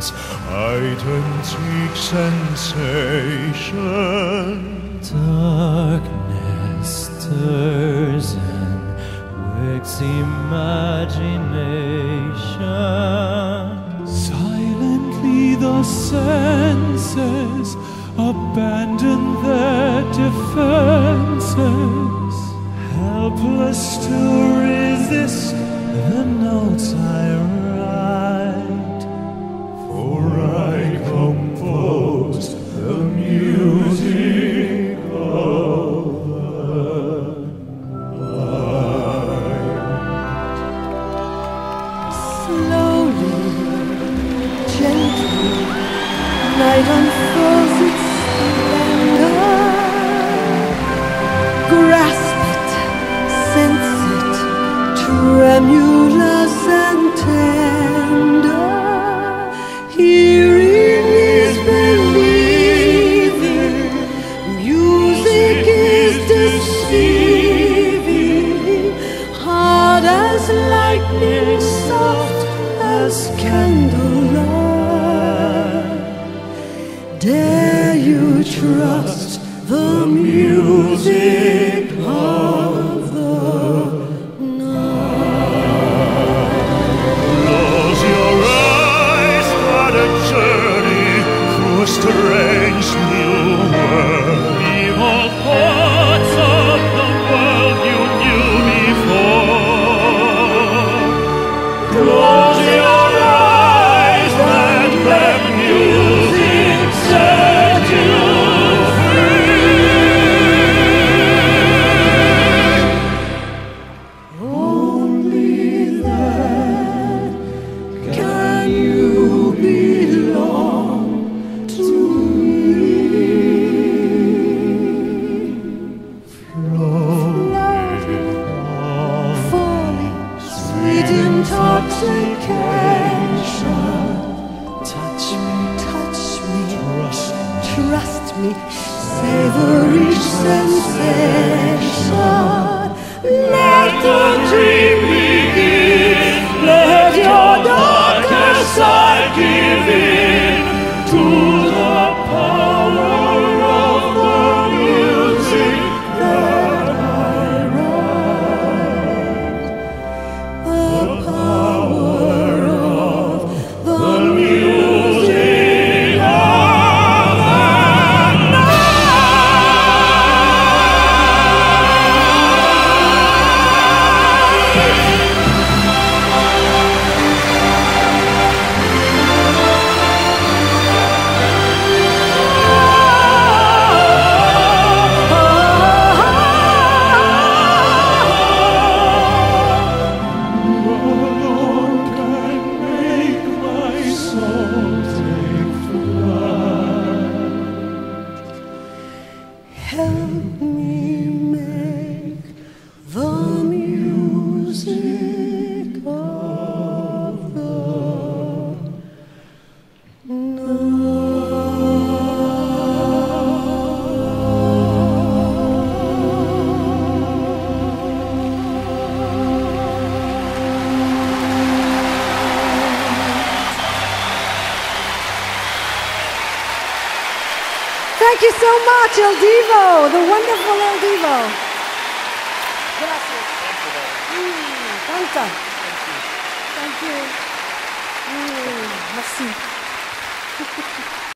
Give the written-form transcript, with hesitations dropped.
identic sensation. Darkness stirs and wakes imagination. Silently the senses abandon their defenses, Helpless to resist the notes I write, for I compose the music of the night. Slowly, gently, night unfurls its splendor. Grasp it, sense it, tremulous and tender. Hearing is believing, music is deceiving. Hard as lightning, soft as candlelight. Dare you trust the music of the night? Close your eyes, start a journey through a strange new world. Leave all thoughts of the world you knew before. Close your eyes and let music set you free. Only then can you belong to me. Falling, sweet intoxication. Touch me, Touch me, trust me. trust me, savory sensation. Let the dream begin. Let your darker side give in to the power of the music that I write. The power of the music of the Alone can make my soul take flight. Help me make the music of the Thank you so much, El Divo, the wonderful El Divo. Gracias. Canta. Thank you. Merci.